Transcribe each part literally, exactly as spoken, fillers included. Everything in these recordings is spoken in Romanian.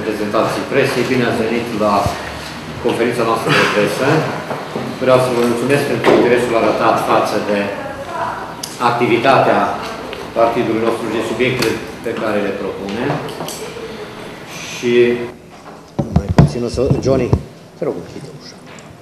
reprezentanții presei, bine ați venit la conferința noastră de presă. Vreau să vă mulțumesc pentru interesul arătat față de activitatea partidului nostru și de subiectele pe care le propunem. Și mai puțin o să... Johnny, te rog, închide ușa.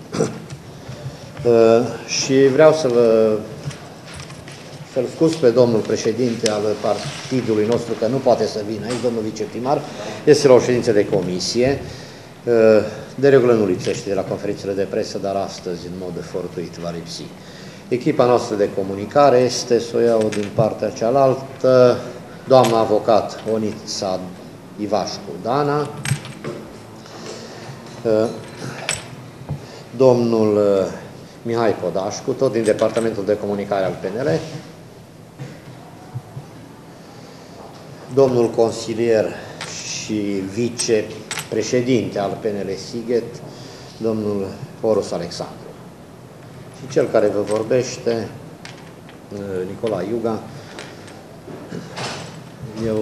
uh, și vreau să vă să-l scuz pe domnul președinte al partidului nostru că nu poate să vină aici, domnul viceprimar, este la o ședință de comisie. De regulă nu lipsește de la conferințele de presă, dar astăzi, în mod fortuit, va lipsi. Echipa noastră de comunicare este, să o iau din partea cealaltă, doamna avocat Onița Ivașcu Dana, domnul Mihai Podașcu, tot din Departamentul de Comunicare al P N L, domnul consilier și vicepreședinte al P N L Sighet, domnul Horus Alexandru. Și cel care vă vorbește, Nicolae Iuga. Eu,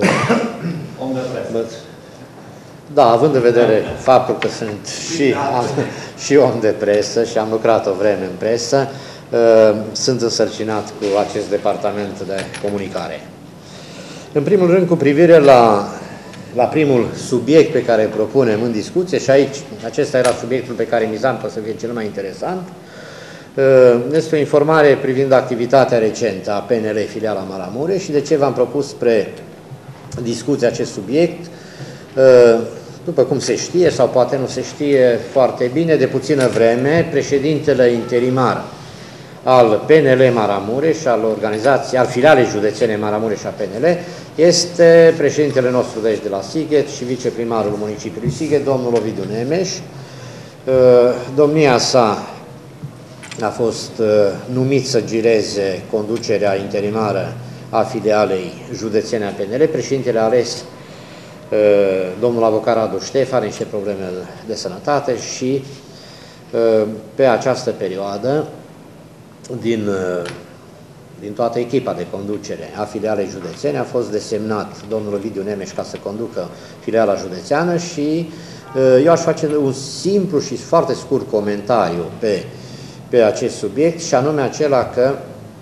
da, având în vedere faptul că sunt și, am, și om de presă și am lucrat o vreme în presă, sunt însărcinat cu acest departament de comunicare. În primul rând, cu privire la, la primul subiect pe care îl propunem în discuție, și aici, acesta era subiectul pe care mizam că să fie cel mai interesant, este o informare privind activitatea recentă a P N L filiala Maramureș și de ce v-am propus spre discuție acest subiect. După cum se știe, sau poate nu se știe foarte bine, de puțină vreme, președintele interimar al P N L Maramureș, al organizației, al filialei județene Maramureș a P N L, este președintele nostru de aici de la Sighet și viceprimarul municipiului Sighet, domnul Ovidiu Nemeș. Domnia sa a fost numit să gireze conducerea interimară a filialei județene a P N L. Președintele a ales domnul avocat Radu Ștefan, niște probleme de sănătate și pe această perioadă din, din toată echipa de conducere a filialei județene a fost desemnat domnul Ovidiu Nemeș ca să conducă filiala județeană și eu aș face un simplu și foarte scurt comentariu pe, pe acest subiect, și anume acela că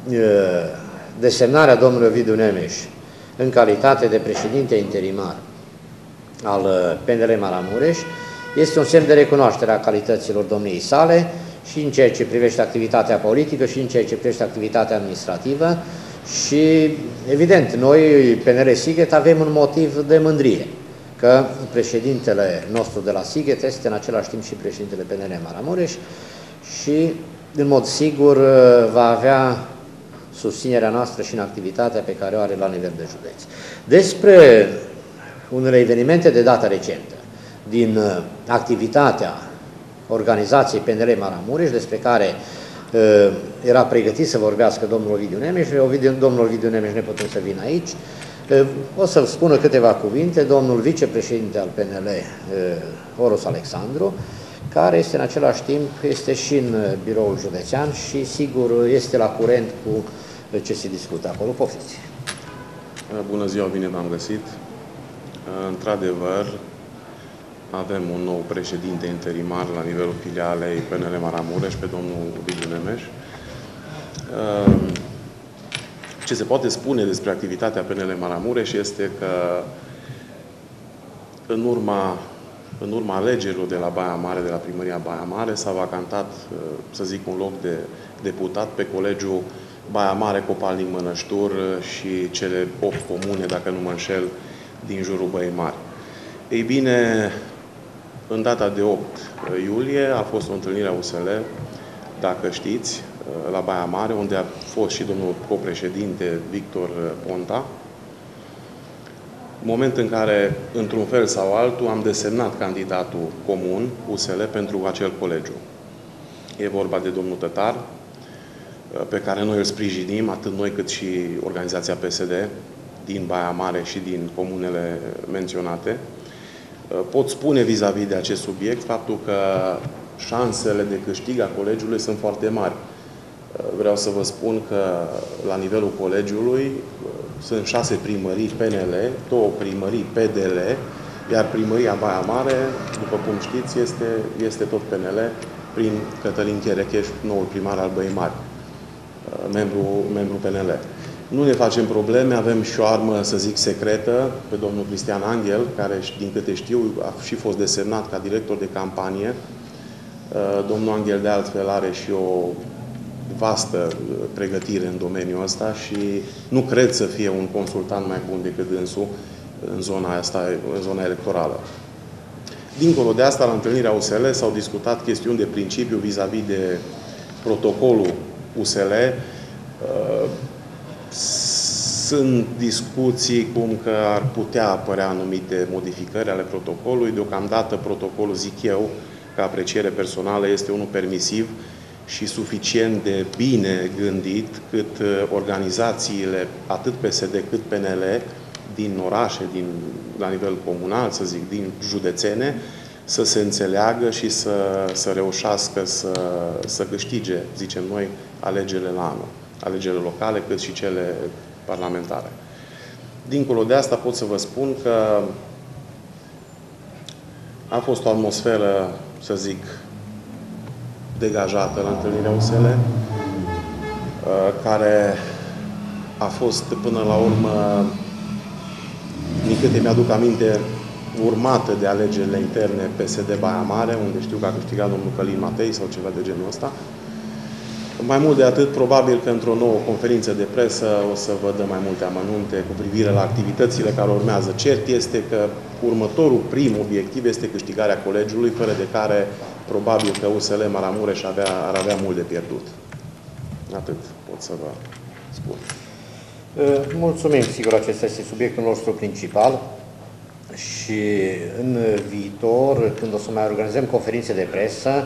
desemnarea domnului Ovidiu Nemeș în calitate de președinte interimar al P N L Maramureș este un semn de recunoaștere a calităților domniei sale și în ceea ce privește activitatea politică și în ceea ce privește activitatea administrativă și, evident, noi, P N L Sighet, avem un motiv de mândrie, că președintele nostru de la Sighet este în același timp și președintele P N L Maramureș și, în mod sigur, va avea susținerea noastră și în activitatea pe care o are la nivel de județ. Despre unele evenimente de dată recentă din activitatea organizației P N L Maramureș, despre care uh, era pregătit să vorbească domnul Ovidiu Nemeș, Ovidiu, domnul Ovidiu Nemeș neputând să vină aici, uh, o să spună câteva cuvinte domnul vicepreședinte al P N L, uh, Horus Alexandru, care este în același timp, este și în biroul județean și sigur este la curent cu ce se discută acolo. Poftiți! Bună ziua, bine v-am găsit! Într-adevăr, avem un nou președinte interimar la nivelul filialei P N L Maramureș, pe domnul Ovidiu Nemeș. Ce se poate spune despre activitatea P N L Maramureș este că în urma, în urma alegerilor de la Baia Mare, de la primăria Baia Mare, s-a vacantat, să zic, un loc de deputat pe colegiul Baia Mare, Copalnic, Mănăștur și cele opt comune, dacă nu mă înșel, din jurul Băii Mari. Ei bine, în data de opt iulie a fost o întâlnire a U S L, dacă știți, la Baia Mare, unde a fost și domnul copreședinte Victor Ponta, moment în care, într-un fel sau altul, am desemnat candidatul comun U S L pentru acel colegiu. E vorba de domnul Tătar, pe care noi îl sprijinim, atât noi cât și organizația P S D din Baia Mare și din comunele menționate. Pot spune vis-a-vis de acest subiect faptul că șansele de câștig a colegiului sunt foarte mari. Vreau să vă spun că la nivelul colegiului sunt șase primării P N L, două primării P D L Iar primăria Baia Mare, după cum știți, este, este tot P N L prin Cătălin Cherecheș, noul primar al Băii Mari, membru, membru P N L. Nu ne facem probleme, avem și o armă, să zic, secretă, pe domnul Cristian Anghel, care, din câte știu, a și fost desemnat ca director de campanie. Domnul Anghel, de altfel, are și o vastă pregătire în domeniul ăsta și nu cred să fie un consultant mai bun decât dânsul în zona asta, în zona electorală. Dincolo de asta, la întâlnirea U S L s-au discutat chestiuni de principiu vis-a-vis de protocolul U S L. Sunt discuții cum că ar putea apărea anumite modificări ale protocolului. Deocamdată protocolul, zic eu, ca apreciere personală, este unul permisiv și suficient de bine gândit cât organizațiile, atât P S D cât P N L, din orașe, din, la nivel comunal, să zic, din județene, să se înțeleagă și să, să reușească să, să câștige, zicem noi, alegerile la anul. Alegerile locale, cât și cele parlamentare. Dincolo de asta pot să vă spun că a fost o atmosferă, să zic, degajată la întâlnirea U S L, care a fost până la urmă, din câte mi-aduc aminte, urmată de alegerile interne P S D Baia Mare, unde știu că a câștigat domnul Călin Matei sau ceva de genul ăsta. Mai mult de atât, probabil că într-o nouă conferință de presă o să vă dăm mai multe amănunte cu privire la activitățile care urmează. Cert este că următorul prim obiectiv este câștigarea colegiului, fără de care probabil că U S L Maramureș avea, ar avea mult de pierdut. Atât pot să vă spun. Mulțumim, sigur, acesta este subiectul nostru principal și în viitor, când o să mai organizăm conferințe de presă,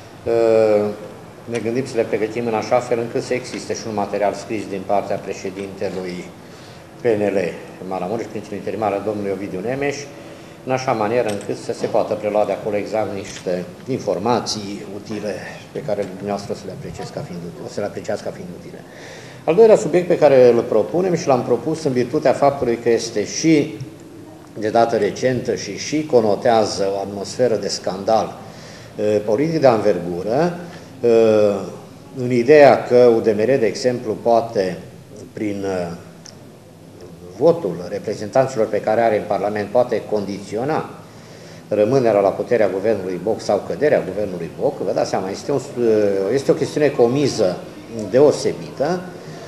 ne gândim să le pregătim în așa fel încât să existe și un material scris din partea președintelui P N L Maramureș, prințul interimar al domnului Ovidiu Nemes, în așa manieră încât să se poată prelua de acolo exact niște informații utile pe care dumneavoastră o să le apreciați ca fiind, o să le apreciați ca fiind utile. Al doilea subiect pe care îl propunem și l-am propus în virtutea faptului că este și de dată recentă și și conotează o atmosferă de scandal politic de anvergură, în ideea că U D M R, de exemplu, poate, prin votul reprezentanților pe care are în Parlament, poate condiționa rămânerea la puterea guvernului Boc sau căderea guvernului Boc. Vă dați seama, este, un, este o chestiune comiză deosebită.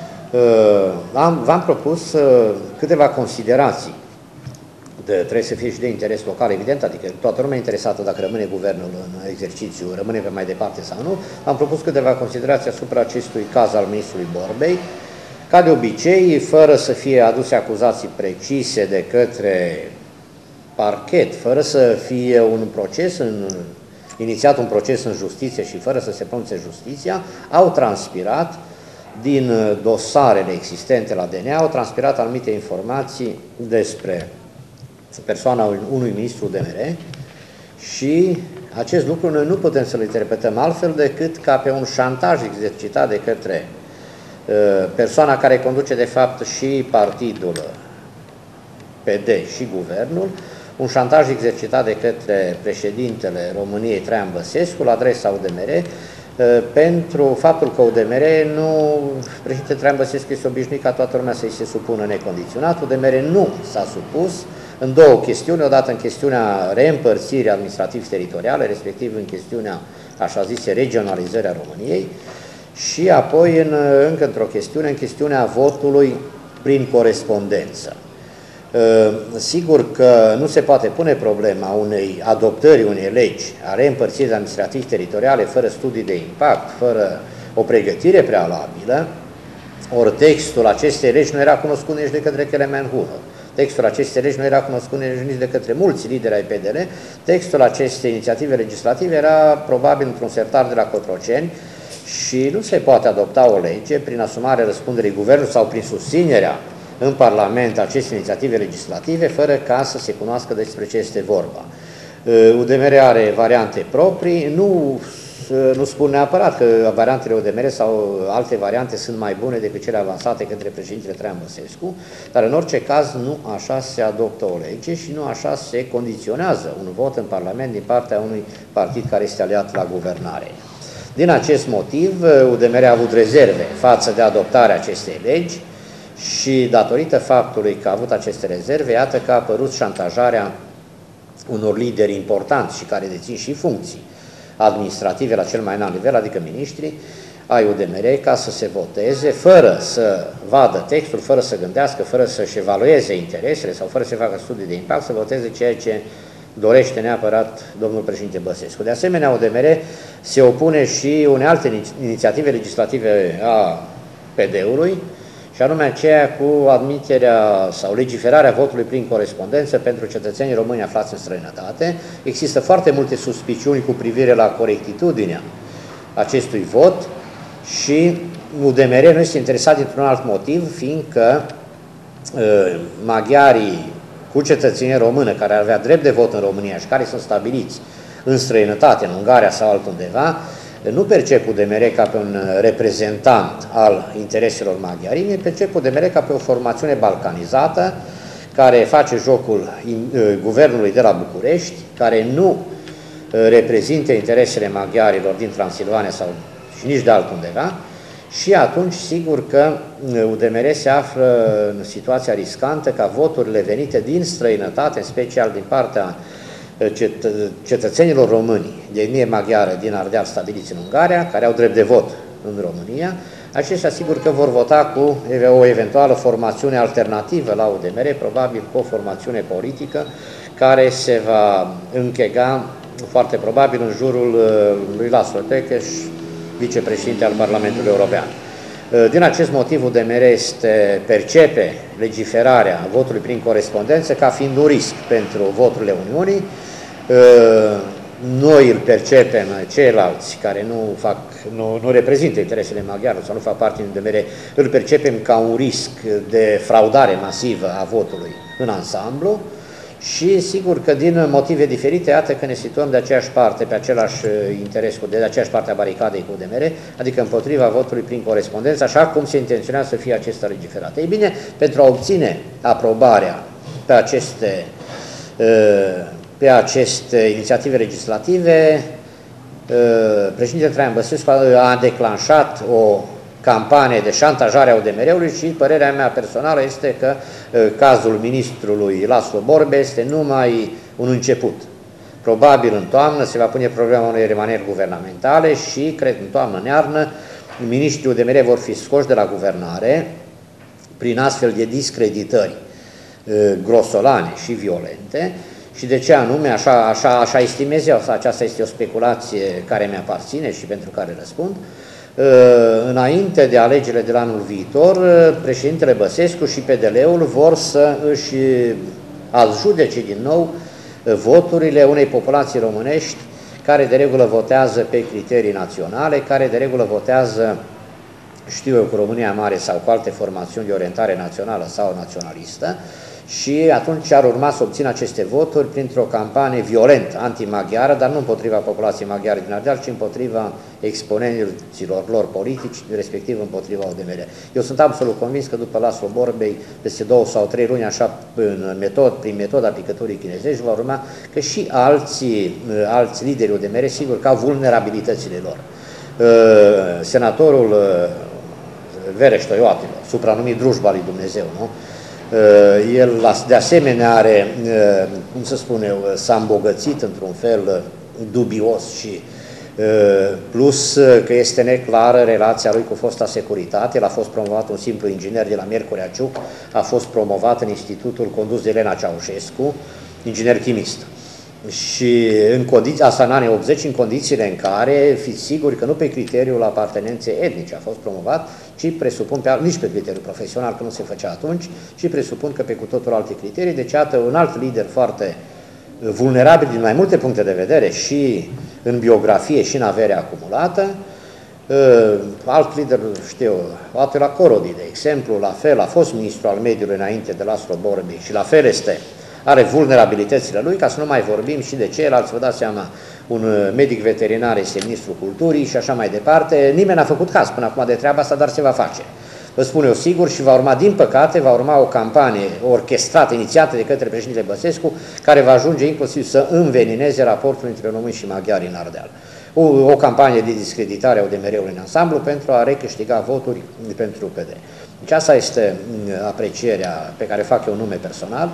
V-am propus câteva considerații. De, trebuie să fie și de interes local, evident, adică toată lumea interesată dacă rămâne guvernul în exercițiu, rămâne pe mai departe sau nu. Am propus câteva considerații asupra acestui caz al ministrului Borbei, ca de obicei, fără să fie aduse acuzații precise de către parchet, fără să fie un proces, în, inițiat un proces în justiție și fără să se pronunțe justiția, au transpirat din dosarele existente la D N A, au transpirat anumite informații despre persoana unui ministru D M R și acest lucru noi nu putem să-l interpretăm altfel decât ca pe un șantaj exercitat de către uh, persoana care conduce de fapt și partidul P D și guvernul, un șantaj exercitat de către președintele României Traian Băsescu la adresa U D M R uh, pentru faptul că U D M R nu, președintele Traian Băsescu este obișnuit ca toată lumea să-i se supună necondiționat, U D M R nu s-a supus în două chestiuni, odată în chestiunea reîmpărțirii administrativ-teritoriale, respectiv în chestiunea, așa zise, regionalizării a României, și apoi în, încă într-o chestiune, în chestiunea votului prin corespondență. Sigur că nu se poate pune problema unei adoptări unei legi a reîmpărțirii administrativ-teritoriale fără studii de impact, fără o pregătire prealabilă, ori textul acestei legi nu era cunoscut nici de către Kelemen Hunor. Textul acestei legi nu era cunoscut nici de către mulți lideri ai P D L. Textul acestei inițiative legislative era probabil într-un sertar de la Cotroceni și nu se poate adopta o lege prin asumarea răspunderii guvernului sau prin susținerea în Parlament acestei inițiative legislative fără ca să se cunoască despre ce este vorba. U D M R are variante proprii, nu nu spun neapărat că variantele U D M R sau alte variante sunt mai bune decât cele avansate către președintele Traian Băsescu, dar în orice caz nu așa se adoptă o lege și nu așa se condiționează un vot în Parlament din partea unui partid care este aliat la guvernare. Din acest motiv, U D M R a avut rezerve față de adoptarea acestei legi și datorită faptului că a avut aceste rezerve, iată că a apărut șantajarea unor lideri importanți și care dețin și funcții administrative la cel mai înalt nivel, adică miniștri ai U D M R, ca să se voteze fără să vadă textul, fără să gândească, fără să-și evalueze interesele sau fără să facă studii de impact, să voteze ceea ce dorește neapărat domnul președinte Băsescu. De asemenea, U D M R se opune și unei alte inițiative legislative a P D-ului, și anume aceea cu admiterea sau legiferarea votului prin corespondență pentru cetățenii români aflați în străinătate. Există foarte multe suspiciuni cu privire la corectitudinea acestui vot și U D M R nu este interesat dintr-un alt motiv, fiindcă uh, maghiarii cu cetățenie română care ar avea drept de vot în România și care sunt stabiliți în străinătate, în Ungaria sau altundeva, nu percep U D M R ca pe un reprezentant al intereselor maghiarime, percep U D M R ca pe o formațiune balcanizată care face jocul guvernului de la București, care nu reprezintă interesele maghiarilor din Transilvania sau și nici de altundeva, și atunci sigur că U D M R se află în situația riscantă ca voturile venite din străinătate, în special din partea cet cetățenilor români de etnie maghiară din Ardeal stabiliți în Ungaria, care au drept de vot în România, aceștia sigur că vor vota cu o eventuală formațiune alternativă la U D M R, probabil cu o formațiune politică care se va închega foarte probabil în jurul lui Laszlo Tőkés, vicepreședinte al Parlamentului European. Din acest motiv U D M R este, percepe legiferarea votului prin corespondență ca fiind un risc pentru voturile Uniunii. Noi îl percepem, ceilalți care nu, fac, nu, nu reprezintă interesele maghiarilor sau nu fac parte din U D M R, îl percepem ca un risc de fraudare masivă a votului în ansamblu. Și sigur că din motive diferite, iată că ne situăm de aceeași parte, pe același interes, de aceeași parte a baricadei cu U D M R, adică împotriva votului prin corespondență, așa cum se intenționează să fie acesta legiferat. Ei bine, pentru a obține aprobarea pe aceste, pe aceste inițiative legislative, președintele Traian Băsescu a declanșat o campanie de șantajare a U D M R-ului și părerea mea personală este că cazul ministrului Laszlo Borbe este numai un început. Probabil în toamnă se va pune problema unei remaneri guvernamentale și, cred, în toamnă, în iarnă, miniștrii U D M R vor fi scoși de la guvernare prin astfel de discreditări grosolane și violente. Și de ce anume, așa, așa, așa estimez eu, aceasta este o speculație care mi-aparține și pentru care răspund, înainte de alegerile de la anul viitor, președintele Băsescu și P D L-ul vor să își adjudece din nou voturile unei populații românești care de regulă votează pe criterii naționale, care de regulă votează, știu eu, cu România Mare sau cu alte formațiuni de orientare națională sau naționalistă, și atunci ar urma să obțină aceste voturi printr-o campanie violentă, antimaghiară, dar nu împotriva populației maghiare din Ardeal, ci împotriva exponenților lor politici, respectiv împotriva U D M R. Eu sunt absolut convins că după Laszlo Borbei, peste două sau trei luni, așa, în metod, prin metoda picăturii chinezești, va urma că și alții, alți lideri U D M R, sigur că au vulnerabilitățile lor. Senatorul Vereș Toioatelor, supranumit Drujba lui Dumnezeu, nu? El de asemenea are, cum să spun eu, s-a îmbogățit într-un fel dubios și plus că este neclară relația lui cu fosta securitate. El a fost promovat un simplu inginer de la Miercurea Ciuc, a fost promovat în institutul condus de Elena Ceaușescu, inginer chimist. Și în condiții, asta în anii optzeci, în condițiile în care, fiți siguri că nu pe criteriul apartenenței etnice a fost promovat, ci presupun, pe, nici pe criteriul profesional, că nu se făcea atunci, ci presupun că pe cu totul alte criterii. Deci, iată, un alt lider foarte vulnerabil din mai multe puncte de vedere, și în biografie și în avere acumulată. Alt lider, știu, Attila Corodi, de exemplu, la fel, a fost ministru al mediului înainte de Laszlo Borbei și la fel este are vulnerabilitățile lui, ca să nu mai vorbim și de ceilalți, vă dați seama, un medic veterinar este ministrul culturii și așa mai departe. Nimeni n-a făcut caz până acum de treaba asta, dar se va face. Vă spun eu sigur și va urma, din păcate, va urma o campanie orchestrată, inițiată de către președintele Băsescu, care va ajunge inclusiv să învenineze raportul între români și maghiari în Ardeal. O, o campanie de discreditare a O D M R-ului în ansamblu pentru a recâștiga voturi pentru U P D. Deci asta este aprecierea pe care fac eu nume personal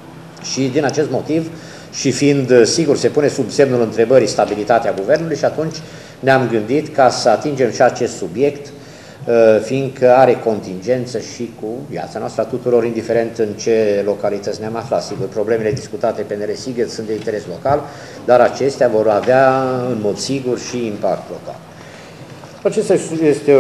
și din acest motiv și fiind sigur se pune sub semnul întrebării stabilitatea guvernului și atunci ne-am gândit ca să atingem și acest subiect, fiindcă are contingență și cu viața noastră a tuturor, indiferent în ce localități ne-am aflat. Sigur, problemele discutate pe N R Sighet sunt de interes local, dar acestea vor avea în mod sigur și impact local. Acesta este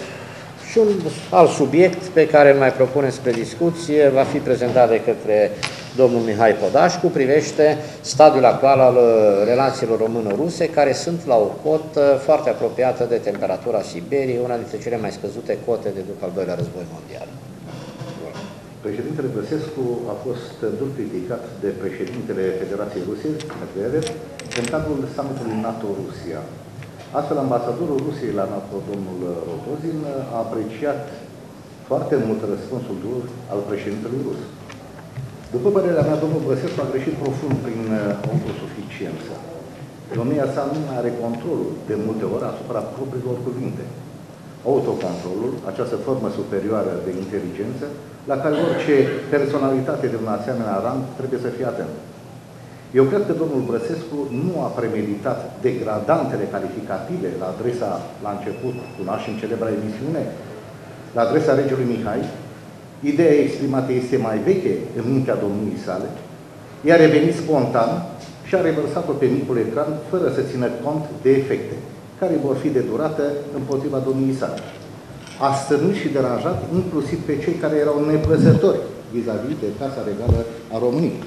și un alt subiect pe care îl mai propunem spre discuție, va fi prezentat de către domnul Mihai Podașcu, privește stadiul actual al relațiilor româno-ruse, care sunt la o cotă foarte apropiată de temperatura Siberiei, una dintre cele mai scăzute cote de după al doilea război mondial. Președintele Băsescu a fost dur criticat de președintele Federației Ruse, Medvedev, în cadrul summitului NATO-Rusia. Astfel, ambasadorul Rusiei la NATO, domnul Rogozin, a apreciat foarte mult răspunsul dur al președintelui rus. După părerea mea, domnul Băsescu a greșit profund prin autosuficiență. Domnia sa nu are controlul de multe ori asupra propriilor cuvinte. Autocontrolul, această formă superioară de inteligență, la care orice personalitate de un asemenea rang trebuie să fie atent. Eu cred că domnul Băsescu nu a premeditat degradantele calificative la adresa, la început, cunoaștem celebra emisiune, la adresa regelui Mihai. Ideea exprimată este mai veche în mintea domniei sale, i-a revenit spontan și a revărsat-o pe micul ecran, fără să țină cont de efecte, care vor fi de durată împotriva domniei sale. A stârnit și deranjat inclusiv pe cei care erau nepăsători vis-a-vis de Casa Regală a României.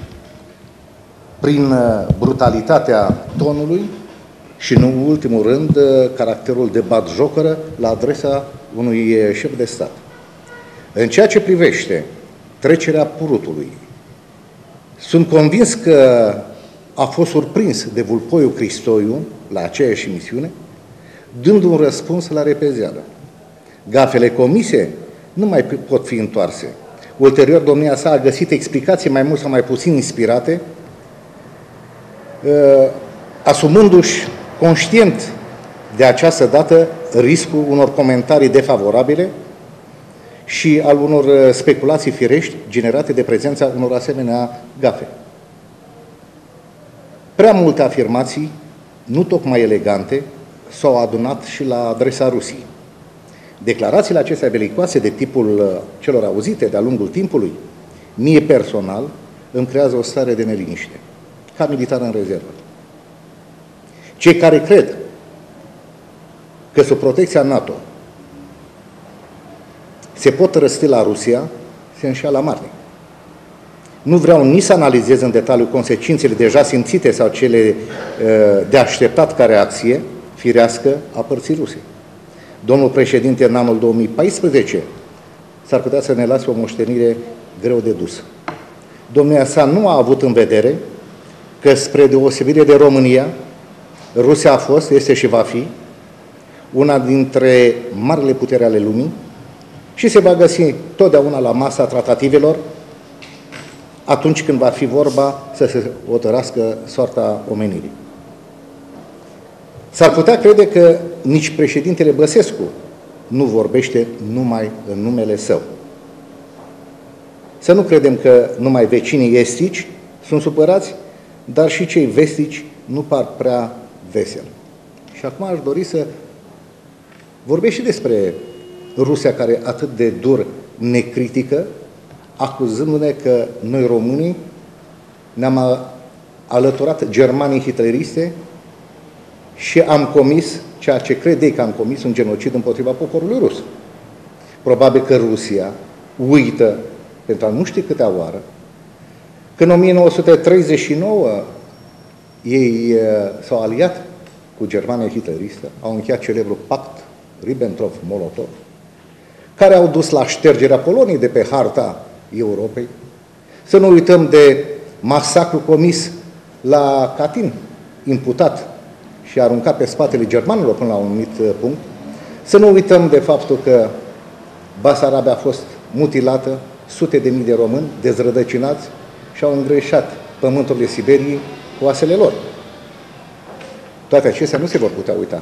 Prin brutalitatea tonului și, în ultimul rând, caracterul de batjocără la adresa unui șef de stat. În ceea ce privește trecerea Prutului, sunt convins că a fost surprins de Vulpoiu Cristoiu la aceeași emisiune, dând un răspuns la repezeală. Gafele comise nu mai pot fi întoarse. Ulterior, domnia sa a găsit explicații mai mult sau mai puțin inspirate, asumându-și conștient de această dată riscul unor comentarii defavorabile și al unor speculații firești generate de prezența unor asemenea gafe. Prea multe afirmații, nu tocmai elegante, s-au adunat și la adresa Rusiei. Declarațiile acestea belicoase de tipul celor auzite de-a lungul timpului, mie personal, îmi creează o stare de neliniște, ca militar în rezervă. Cei care cred că sub protecția NATO se pot răsti la Rusia, se înșeală mare. Nu vreau nici să analizez în detaliu consecințele deja simțite sau cele de așteptat ca reacție firească a părții Rusiei. Domnul președinte, în anul două mii paisprezece, s-ar putea să ne lase o moștenire greu de dus. Domnia sa nu a avut în vedere că, spre deosebire de România, Rusia a fost, este și va fi una dintre marile puteri ale lumii și se va găsi totdeauna la masa tratativelor atunci când va fi vorba să se hotărască soarta omenirii. S-ar putea crede că nici președintele Băsescu nu vorbește numai în numele său. Să nu credem că numai vecinii estici sunt supărați, dar și cei vestici nu par prea veseli. Și acum aș dori să vorbesc și despre Rusia, care atât de dur ne critică, acuzându-ne că noi românii ne-am alăturat Germaniei hitleriste și am comis ceea ce crede că am comis, un genocid împotriva poporului rus. Probabil că Rusia uită, pentru a nu ști câtea oară, că în o mie nouă sute treizeci și nouă ei s-au aliat cu Germania hitleristă, au încheiat celebrul pact Ribbentrop-Molotov, care au dus la ștergerea Poloniei de pe harta Europei. Să nu uităm de masacru comis la Katyn, imputat și aruncat pe spatele germanilor până la un anumit punct. Să nu uităm de faptul că Basarabia a fost mutilată, sute de mii de români dezrădăcinați și-au îngreșat pământurile Siberiei cu oasele lor. Toate acestea nu se vor putea uita.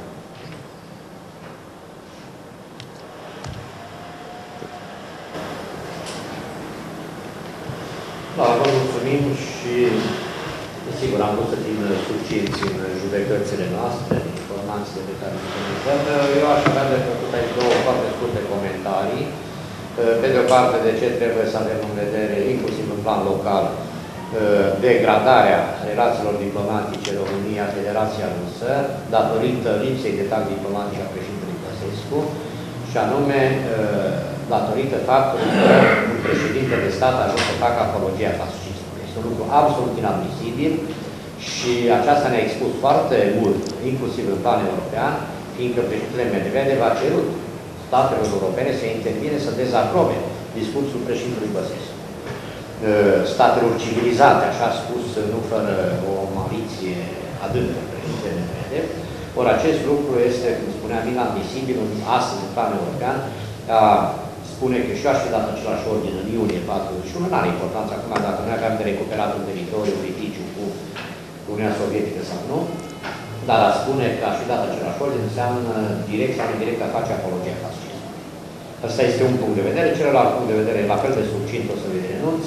Da, vă mulțumim și, sigur, am vrut să fim succinți în judecățile noastre, în informațiile pe care le comunicăm. Eu aș avea de făcut aici două foarte scurte comentarii. Pe de o parte, de ce trebuie să avem în vedere, inclusiv în plan local, degradarea relațiilor diplomatice România-Federația Rusă, datorită lipsei de tact diplomatic a președintelui Băsescu, și anume datorită faptului că un președinte de stat a ajuns să facă apologia fascismului. Este un lucru absolut inadmisibil și aceasta ne-a expus foarte mult, inclusiv în plan european, fiindcă președintele Medvedev a cerut statelor europene să intervine, să dezaprobe discursul președintelui Băsescu. Statelor civilizate, așa a spus, nu fără o maliție adâncă președintele Medvedev. Ori acest lucru este, cum spuneam, inadmisibil astăzi în plan european. A spune că și eu aș fi dat același ordin în iunie patruzeci și unu, nu are importanță acum dacă noi aveam de recuperat un teritoriu litigiu cu Uniunea Sovietică sau nu, dar a spune că aș fi dat același ordin înseamnă direct sau indirect a face apologia fascismului. Asta este un punct de vedere. Celălalt punct de vedere, la fel de succint, o să vi renunț.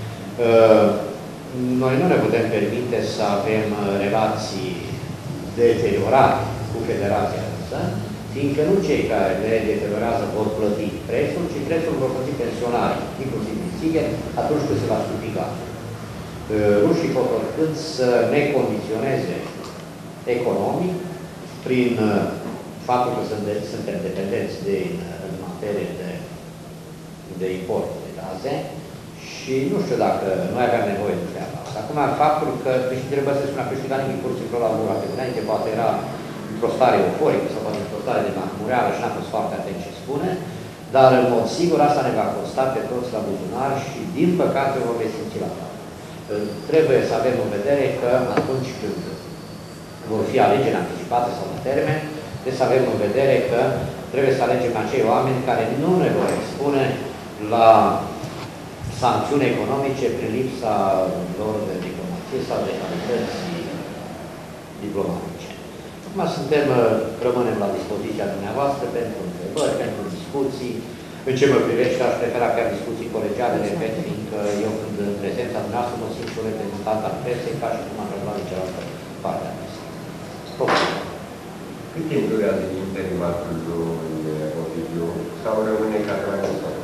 Noi nu ne putem permite să avem relații deteriorate cu Federația Rusă, fiindcă nu cei care le deteriorează vor plăti prețul, ci prețul vor plăti pensionarii, inclusiv din țigări, atunci când se va scupi gazul. Rușii hotărând să ne condiționeze economic prin faptul că suntem dependenți de, în materie de, de import de gaze și nu știu dacă noi aveam nevoie de treaba asta. Acum, faptul că președintele Băsescu n-a câștigat nimic cursul la ura pe înainte, poate era într-o stare euforică sau poate într-o stare de mahmureală și n-a fost foarte atent ce spune, dar în mod sigur asta ne va costa pe toți la buzunar și din păcate vom resimți la toate. Trebuie să avem în vedere că atunci când vor fi alegeri anticipate sau la termen, trebuie să avem în vedere că trebuie să alegem acei oameni care nu ne vor expune la sancțiuni economice prin lipsa lor de diplomație sau de calități diplomatice. Acum suntem, rămânem la dispoziția dumneavoastră pentru întrebări, pentru discuții. În ce mă privește, aș prefera chiar discuții colegiale, repet, fiindcă eu când în prezența dumneavoastră mă simt și un reprezentant al presei, ca și cum am răbdat de cealaltă parte a presei. Cât timp durează interimatul lui Ovidiu sau rămâne ca transfer?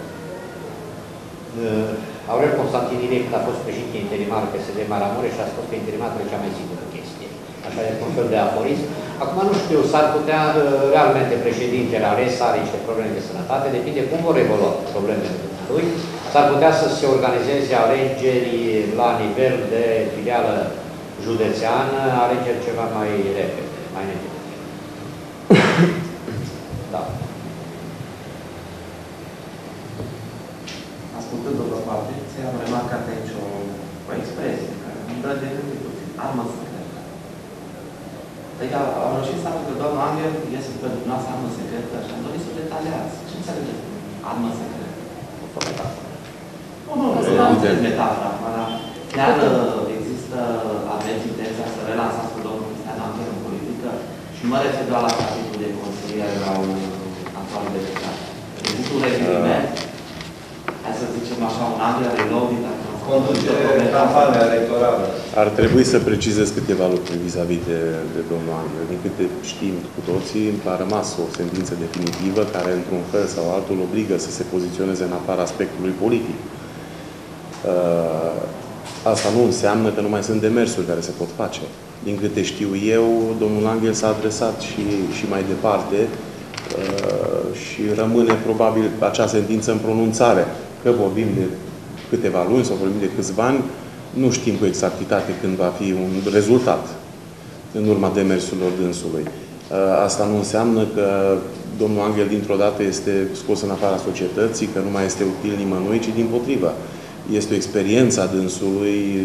Aurel Constantin Ilie, când a fost președinte interimar P S D Maramureș, și a spus că interimatul e cea mai sigură chestie. Așa e un fel de aforism. Acum nu știu, s-ar putea, realmente președintele ales are niște probleme de sănătate, depinde cum vor evolua problemele lui. S-ar putea să se organizeze alegeri la nivel de filială județeană, alegeri ceva mai repede, mai nepede. Da. Ascultând-o pe Patriție, am remarcat aici o, o expresie care îmi dă de gândit puțin. Armă secretă. Deci am reușit să aflu că doamna Angel este pe dumneavoastră armă secretă și am dorit să o detaliați. Ce înțelegeți? Armă secretă. Nu, nu, nu am înțeles metafora, dar chiar există, aveți intenția să relansați cu domnul Cristian Angel în politică și mă refer doar la capitolul de consiliere la un actual deputat. Există un reviriment, hai să zicem așa, un Angel reloading, dacă conducere campania electorală. Ar trebui să precizez câteva lucruri vis-a-vis de, de domnul Angel. Din câte știm cu toții, a rămas o sentință definitivă care, într-un fel sau altul, obligă să se poziționeze în afara aspectului politic. Asta nu înseamnă că nu mai sunt demersuri care se pot face. Din câte știu eu, domnul Angel s-a adresat și, și mai departe și rămâne probabil acea sentință în pronunțare. Că vorbim de câteva luni sau vorbim de câțiva ani, nu știm cu exactitate când va fi un rezultat în urma demersurilor dânsului. Asta nu înseamnă că domnul Angel dintr-o dată este scos în afara societății, că nu mai este util nimănui, ci dimpotrivă. Este o experiență a dânsului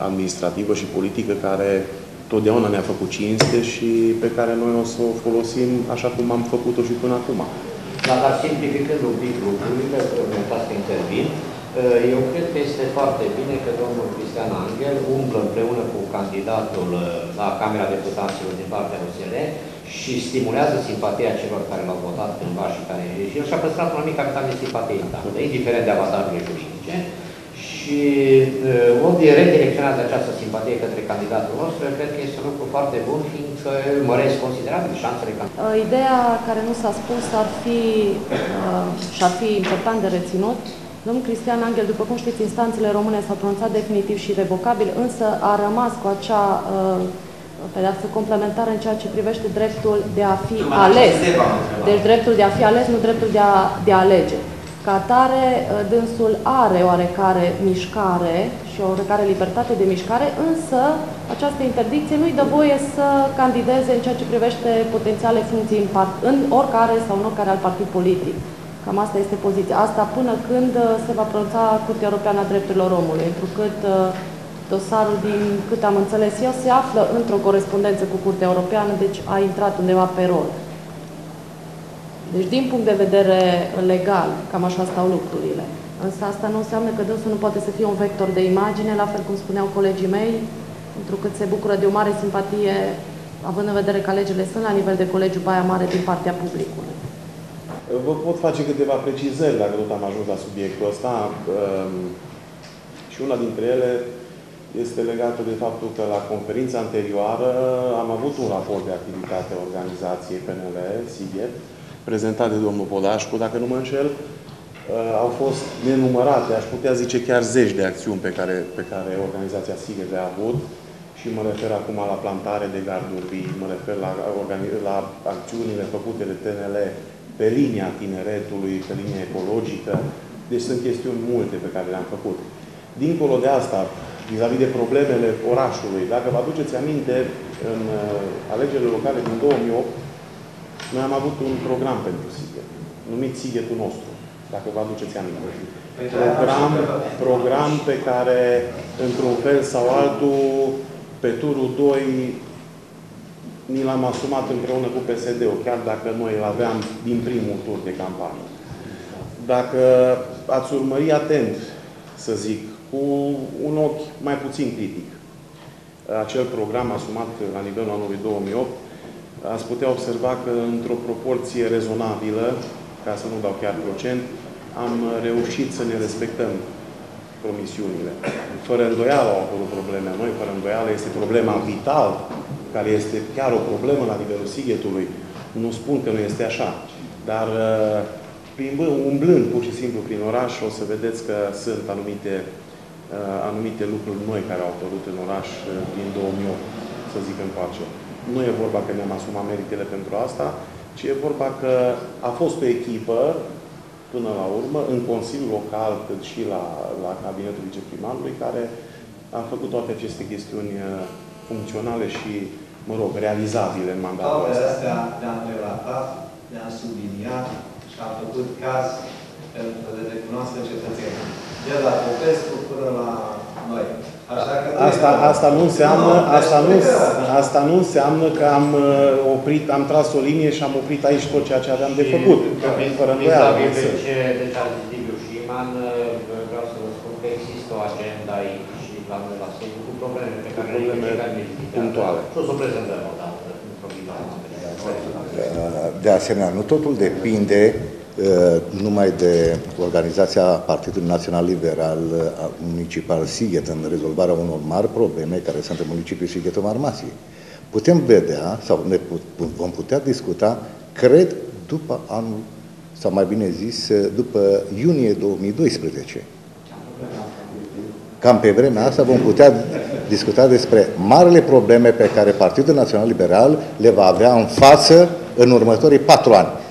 administrativă și politică care totdeauna ne-a făcut cinste și pe care noi o să o folosim așa cum am făcut-o și până acum. Dar simplificând un pic lucrurile, permitați să intervin, eu cred că este foarte bine că domnul Cristian Angel umblă împreună cu candidatul la Camera Deputaților din partea U S L și stimulează simpatia celor care l-au votat cândva și care și el și-a păstrat un anumit capital de simpatie intactă, indiferent de avantajele juridice. Și ori redirecționează această simpatie către candidatul nostru, cred că este un lucru foarte bun, fiindcă măresc considerabil șansele candidatului. Ideea care nu s-a spus ar fi, și ar fi important de reținut. Domnul Cristian Angel, după cum știți, instanțele române s-au pronunțat definitiv și revocabil, însă a rămas cu acea pedeapsă complementară în ceea ce privește dreptul de a fi ales. Deci dreptul de a fi ales, nu dreptul de a, de a alege. Ca atare, dânsul are oarecare mișcare și o oarecare libertate de mișcare, însă această interdicție nu-i dă voie să candideze în ceea ce privește potențiale funcții în, part, în oricare sau în oricare alt partid politic. Cam asta este poziția. Asta până când se va pronunța Curtea Europeană a Drepturilor Omului, întrucât dosarul, din cât am înțeles eu, se află într-o corespondență cu Curtea Europeană, deci a intrat undeva pe rol. Deci, din punct de vedere legal, cam așa stau lucrurile. Însă asta nu înseamnă că dânsul nu poate să fie un vector de imagine, la fel cum spuneau colegii mei, întrucât se bucură de o mare simpatie, având în vedere că alegerile sunt la nivel de colegiu Baia Mare din partea publicului. Vă pot face câteva precizări, dacă tot am ajuns la subiectul ăsta. Și una dintre ele este legată de faptul că la conferința anterioară am avut un raport de activitate a organizației P N L, SIGET, prezentat de domnul Podașcu, dacă nu mă înșel. Au fost nenumărate, aș putea zice chiar zeci de acțiuni pe care, pe care organizația SIGET le-a avut. Și mă refer acum la plantare de garduri vii, mă refer la, la acțiunile făcute de T N L pe linia tineretului, pe linia ecologică. Deci sunt chestiuni multe pe care le-am făcut. Dincolo de asta, vis-a-vis de problemele orașului, dacă vă aduceți aminte, în alegerile locale din două mii opt, noi am avut un program pentru SIGET, numit SIGET-ul nostru, dacă vă aduceți aminte. Program, program pe care, într-un fel sau altul, pe turul doi, ni l-am asumat împreună cu P S D-ul, chiar dacă noi îl aveam din primul tur de campanie. Dacă ați urmări atent, să zic, cu un ochi mai puțin critic, acel program asumat la nivelul anului două mii opt, ați putea observa că într-o proporție rezonabilă, ca să nu dau chiar procent, am reușit să ne respectăm promisiunile. Fără îndoială au apărut probleme noi, fără îndoială este problema vital, care este chiar o problemă la nivelul SIGET-ului. Nu spun că nu este așa, dar plimbând, umblând pur și simplu prin oraș, o să vedeți că sunt anumite, anumite lucruri noi care au apărut în oraș din două mii opt, să zic încoace. Nu e vorba că ne-am asumat meritele pentru asta, ci e vorba că a fost o echipă, până la urmă, în Consiliul Local, cât și la, la Cabinetul Viceprimarului, care a făcut toate aceste chestiuni funcționale și, mă rog, realizabile în mandatul ăsta. Toate astea le-am relatat, le-am subliniat și am făcut caz pentru a le recunoaște cetățenii. De la Popescu până la noi. Așa că asta, asta, nu înseamnă, asta, nu, asta nu înseamnă că am oprit, am tras o linie și am oprit aici tot ceea ce aveam de făcut. Fără îndoială. Deci a zis Liviu Șiman, vreau să vă spun că există o agenda aici și la noi la sediu cu probleme pe care le punctuale. Și o să o prezentăm o dată într-o viitoare. De asemenea, nu totul depinde numai de organizația Partidului Național Liberal Municipal SIGET în rezolvarea unor mari probleme care sunt în municipiul Sighetul Marmasiei. Putem vedea, sau ne vom putea discuta, cred, după anul, sau mai bine zis, după iunie două mii doisprezece. Cam pe vremea asta vom putea discuta despre marile probleme pe care Partidul Național Liberal le va avea în față în următorii patru ani.